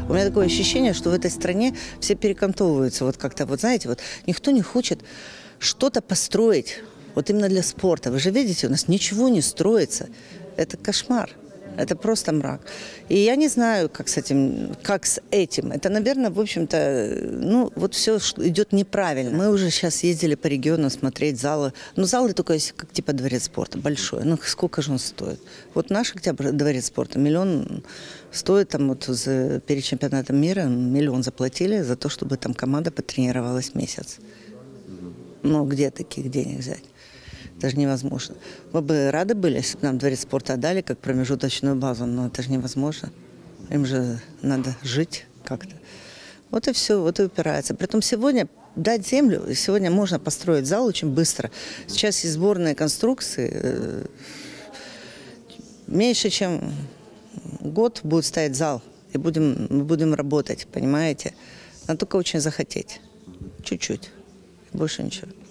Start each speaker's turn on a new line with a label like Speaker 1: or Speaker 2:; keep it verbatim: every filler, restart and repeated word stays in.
Speaker 1: У меня такое ощущение, что в этой стране все перекантовываются. Вот как-то, вот знаете, вот никто не хочет что-то построить. Вот именно для спорта. Вы же видите, у нас ничего не строится. Это кошмар. Это просто мрак. И я не знаю, как с этим, как с этим. Это, наверное, в общем-то, ну, вот все идет неправильно. Мы уже сейчас ездили по региону смотреть залы. Ну, залы только есть, как типа дворец спорта, большой. Ну, сколько же он стоит? Вот наш Октябрь, дворец спорта, миллион стоит, там вот за, перед чемпионатом мира миллион заплатили за то, чтобы там команда потренировалась месяц. Ну, где таких денег взять? Это же невозможно. Мы бы рады были, если бы нам дворец спорта отдали как промежуточную базу, но это же невозможно. Им же надо жить как-то. Вот и все, вот и упирается. Притом сегодня дать землю, сегодня можно построить зал очень быстро. Сейчас есть сборные конструкции. Меньше чем год будет стоять зал, и будем, мы будем работать, понимаете? Надо только очень захотеть. Чуть-чуть. Больше ничего.